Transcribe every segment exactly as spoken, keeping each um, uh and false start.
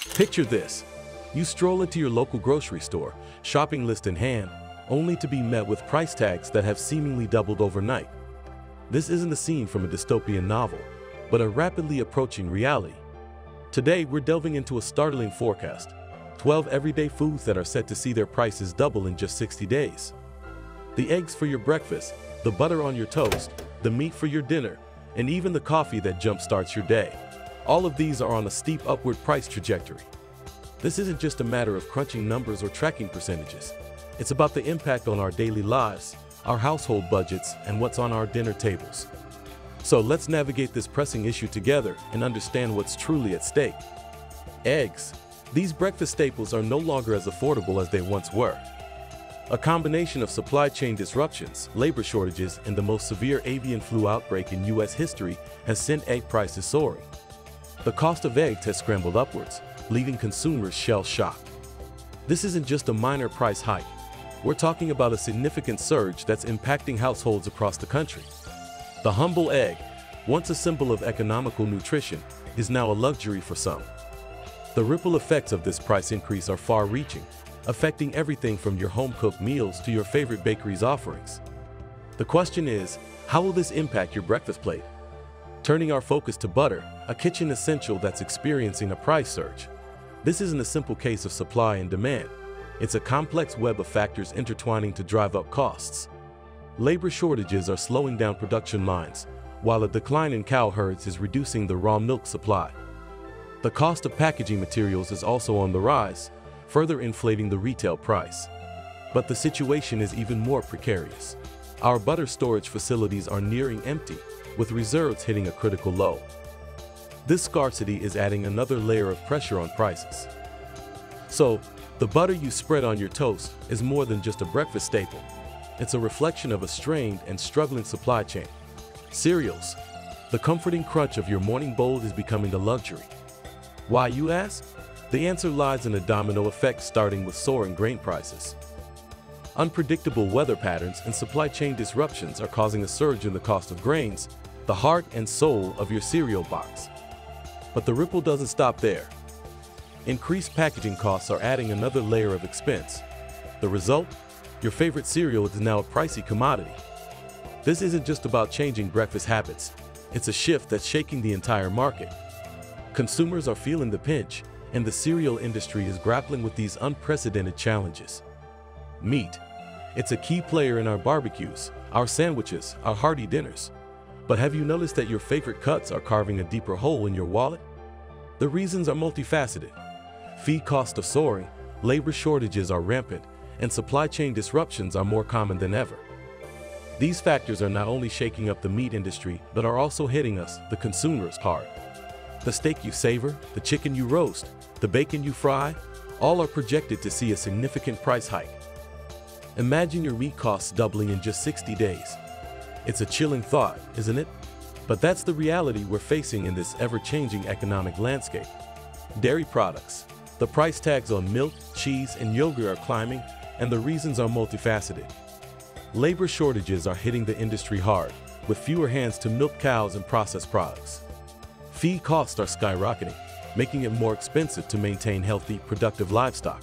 Picture this. You stroll into your local grocery store, shopping list in hand, only to be met with price tags that have seemingly doubled overnight. This isn't a scene from a dystopian novel, but a rapidly approaching reality. Today, we're delving into a startling forecast: twelve everyday foods that are set to see their prices double in just sixty days. The eggs for your breakfast, the butter on your toast, the meat for your dinner, and even the coffee that jumpstarts your day. All of these are on a steep upward price trajectory. This isn't just a matter of crunching numbers or tracking percentages. It's about the impact on our daily lives, our household budgets, and what's on our dinner tables. So let's navigate this pressing issue together and understand what's truly at stake. Eggs. These breakfast staples are no longer as affordable as they once were. A combination of supply chain disruptions, labor shortages, and the most severe avian flu outbreak in U S history has sent egg prices soaring. The cost of eggs has scrambled upwards, leaving consumers shell-shocked. This isn't just a minor price hike. We're talking about a significant surge that's impacting households across the country. The humble egg, once a symbol of economical nutrition, is now a luxury for some. The ripple effects of this price increase are far-reaching, affecting everything from your home-cooked meals to your favorite bakery's offerings. The question is, how will this impact your breakfast plate? Turning our focus to butter, a kitchen essential that's experiencing a price surge. This isn't a simple case of supply and demand. It's a complex web of factors intertwining to drive up costs. Labor shortages are slowing down production lines, while a decline in cow herds is reducing the raw milk supply. The cost of packaging materials is also on the rise, further inflating the retail price. But the situation is even more precarious. Our butter storage facilities are nearing empty, with reserves hitting a critical low. This scarcity is adding another layer of pressure on prices. So, the butter you spread on your toast is more than just a breakfast staple. It's a reflection of a strained and struggling supply chain. Cereals. The comforting crunch of your morning bowl is becoming a luxury. Why, you ask? The answer lies in a domino effect, starting with soaring grain prices. Unpredictable weather patterns and supply chain disruptions are causing a surge in the cost of grains, the heart and soul of your cereal box. But the ripple doesn't stop there. Increased packaging costs are adding another layer of expense. The result? Your favorite cereal is now a pricey commodity. This isn't just about changing breakfast habits. It's a shift that's shaking the entire market. Consumers are feeling the pinch, and the cereal industry is grappling with these unprecedented challenges. Meat. It's a key player in our barbecues, our sandwiches, our hearty dinners. But have you noticed that your favorite cuts are carving a deeper hole in your wallet? The reasons are multifaceted. Feed costs are soaring, labor shortages are rampant, and supply chain disruptions are more common than ever. These factors are not only shaking up the meat industry, but are also hitting us, the consumers, hard. The steak you savor, the chicken you roast, the bacon you fry, all are projected to see a significant price hike. Imagine your meat costs doubling in just sixty days. It's a chilling thought, isn't it? But that's the reality we're facing in this ever-changing economic landscape. Dairy products. The price tags on milk, cheese, and yogurt are climbing, and the reasons are multifaceted. Labor shortages are hitting the industry hard, with fewer hands to milk cows and processed products. Feed costs are skyrocketing, making it more expensive to maintain healthy, productive livestock.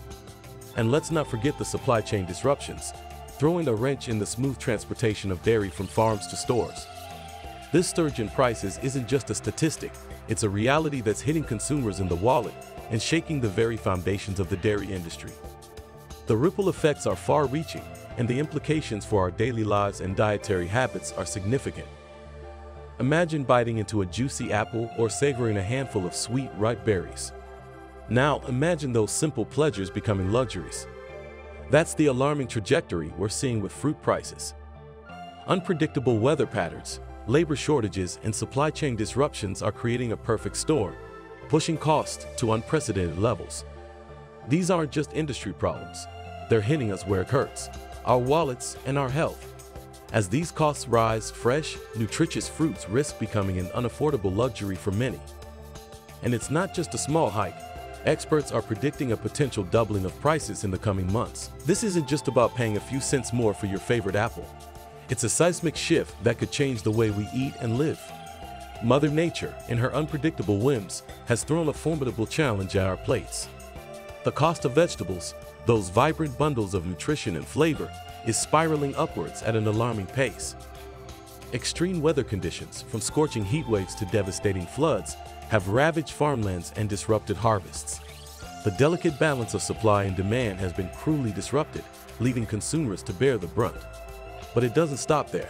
And let's not forget the supply chain disruptions, throwing a wrench in the smooth transportation of dairy from farms to stores. This surge in prices isn't just a statistic, it's a reality that's hitting consumers in the wallet and shaking the very foundations of the dairy industry. The ripple effects are far-reaching, and the implications for our daily lives and dietary habits are significant. Imagine biting into a juicy apple or savoring a handful of sweet, ripe berries. Now imagine those simple pleasures becoming luxuries. That's the alarming trajectory we're seeing with fruit prices. Unpredictable weather patterns, labor shortages, and supply chain disruptions are creating a perfect storm, pushing costs to unprecedented levels. These aren't just industry problems. They're hitting us where it hurts, our wallets and our health. As these costs rise, fresh, nutritious fruits risk becoming an unaffordable luxury for many. And it's not just a small hike. Experts are predicting a potential doubling of prices in the coming months. This isn't just about paying a few cents more for your favorite apple. It's a seismic shift that could change the way we eat and live. Mother Nature, in her unpredictable whims, has thrown a formidable challenge at our plates. The cost of vegetables, those vibrant bundles of nutrition and flavor, is spiraling upwards at an alarming pace. Extreme weather conditions, from scorching heat waves to devastating floods, have ravaged farmlands and disrupted harvests. The delicate balance of supply and demand has been cruelly disrupted, leaving consumers to bear the brunt. But it doesn't stop there.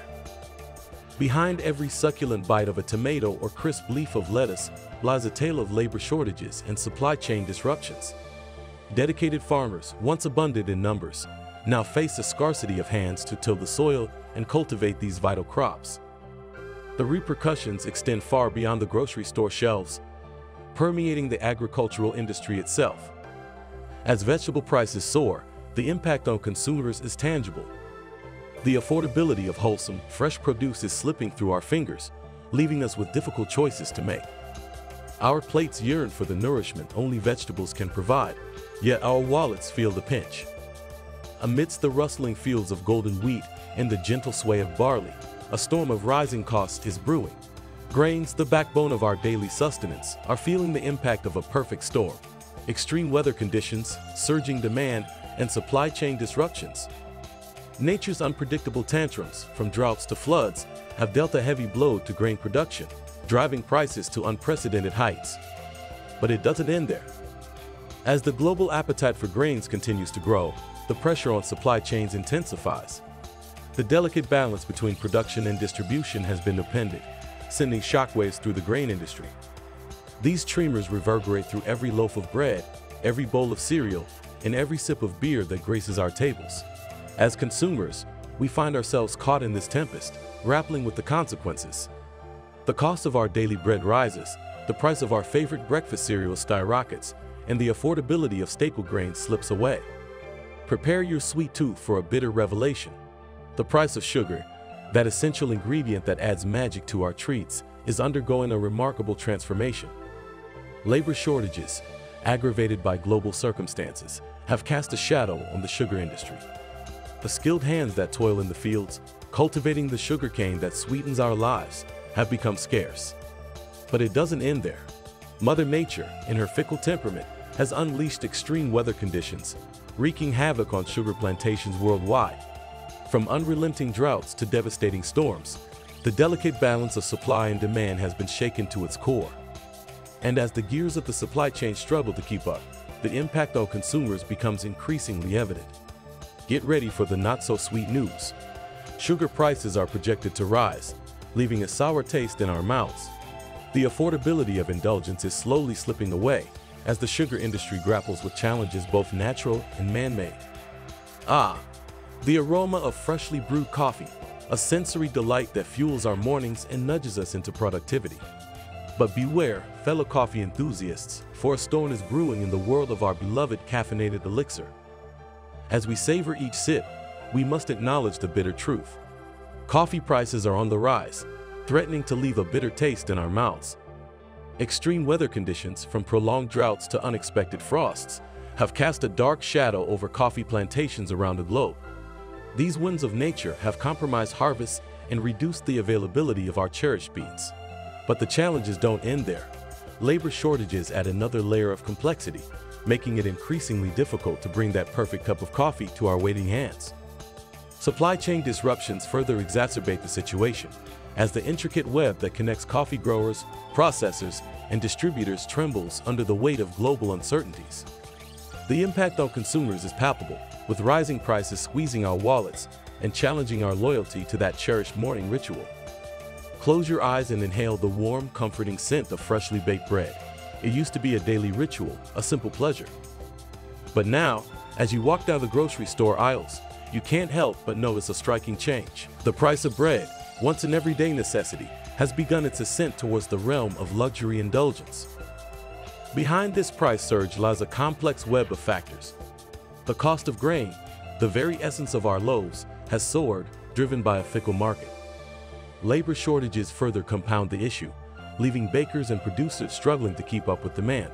Behind every succulent bite of a tomato or crisp leaf of lettuce lies a tale of labor shortages and supply chain disruptions. Dedicated farmers, once abundant in numbers, now face a scarcity of hands to till the soil and cultivate these vital crops. The repercussions extend far beyond the grocery store shelves, permeating the agricultural industry itself. As vegetable prices soar, the impact on consumers is tangible. The affordability of wholesome, fresh produce is slipping through our fingers, leaving us with difficult choices to make. Our plates yearn for the nourishment only vegetables can provide, yet our wallets feel the pinch. Amidst the rustling fields of golden wheat and the gentle sway of barley, a storm of rising costs is brewing. Grains, the backbone of our daily sustenance, are feeling the impact of a perfect storm. Extreme weather conditions, surging demand, and supply chain disruptions. Nature's unpredictable tantrums, from droughts to floods, have dealt a heavy blow to grain production, driving prices to unprecedented heights. But it doesn't end there. As the global appetite for grains continues to grow, the pressure on supply chains intensifies. The delicate balance between production and distribution has been upended, sending shockwaves through the grain industry. These tremors reverberate through every loaf of bread, every bowl of cereal, and every sip of beer that graces our tables. As consumers, we find ourselves caught in this tempest, grappling with the consequences. The cost of our daily bread rises, the price of our favorite breakfast cereal skyrockets, and the affordability of staple grains slips away. Prepare your sweet tooth for a bitter revelation. The price of sugar, that essential ingredient that adds magic to our treats, is undergoing a remarkable transformation. Labor shortages, aggravated by global circumstances, have cast a shadow on the sugar industry. The skilled hands that toil in the fields, cultivating the sugarcane that sweetens our lives, have become scarce. But it doesn't end there. Mother Nature, in her fickle temperament, has unleashed extreme weather conditions, wreaking havoc on sugar plantations worldwide. From unrelenting droughts to devastating storms, the delicate balance of supply and demand has been shaken to its core. And as the gears of the supply chain struggle to keep up, the impact on consumers becomes increasingly evident. Get ready for the not-so-sweet news. Sugar prices are projected to rise, leaving a sour taste in our mouths. The affordability of indulgence is slowly slipping away as the sugar industry grapples with challenges both natural and man-made. Ah, the aroma of freshly brewed coffee, a sensory delight that fuels our mornings and nudges us into productivity. But beware, fellow coffee enthusiasts, for a storm is brewing in the world of our beloved caffeinated elixir. As we savor each sip, we must acknowledge the bitter truth. Coffee prices are on the rise, threatening to leave a bitter taste in our mouths. Extreme weather conditions, from prolonged droughts to unexpected frosts, have cast a dark shadow over coffee plantations around the globe. These winds of nature have compromised harvests and reduced the availability of our cherished beans. But the challenges don't end there. Labor shortages add another layer of complexity, making it increasingly difficult to bring that perfect cup of coffee to our waiting hands. Supply chain disruptions further exacerbate the situation, as the intricate web that connects coffee growers, processors, and distributors trembles under the weight of global uncertainties. The impact on consumers is palpable, with rising prices squeezing our wallets and challenging our loyalty to that cherished morning ritual. Close your eyes and inhale the warm, comforting scent of freshly baked bread. It used to be a daily ritual, a simple pleasure. But now, as you walk down the grocery store aisles, you can't help but notice a striking change. The price of bread, once an everyday necessity, has begun its ascent towards the realm of luxury indulgence. Behind this price surge lies a complex web of factors. The cost of grain, the very essence of our loaves, has soared, driven by a fickle market. Labor shortages further compound the issue, leaving bakers and producers struggling to keep up with demand.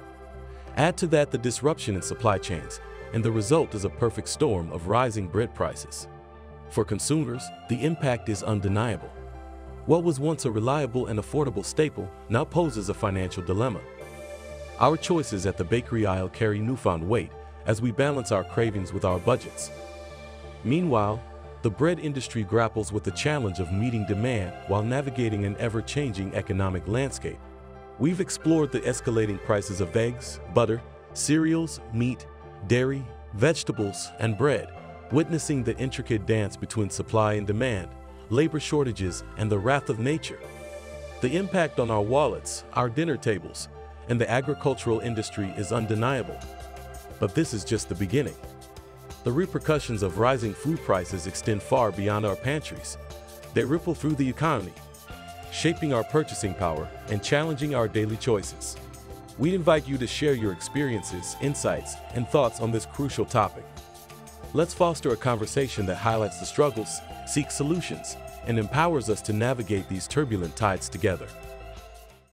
Add to that the disruption in supply chains, and the result is a perfect storm of rising bread prices. For consumers, the impact is undeniable. What was once a reliable and affordable staple now poses a financial dilemma. Our choices at the bakery aisle carry newfound weight as we balance our cravings with our budgets. Meanwhile, the bread industry grapples with the challenge of meeting demand while navigating an ever-changing economic landscape. We've explored the escalating prices of eggs, butter, cereals, meat, dairy, vegetables, and bread, witnessing the intricate dance between supply and demand, labor shortages, and the wrath of nature. The impact on our wallets, our dinner tables, and the agricultural industry is undeniable. But this is just the beginning. The repercussions of rising food prices extend far beyond our pantries. They ripple through the economy, shaping our purchasing power and challenging our daily choices. We invite you to share your experiences, insights, and thoughts on this crucial topic. Let's foster a conversation that highlights the struggles, seeks solutions, and empowers us to navigate these turbulent tides together.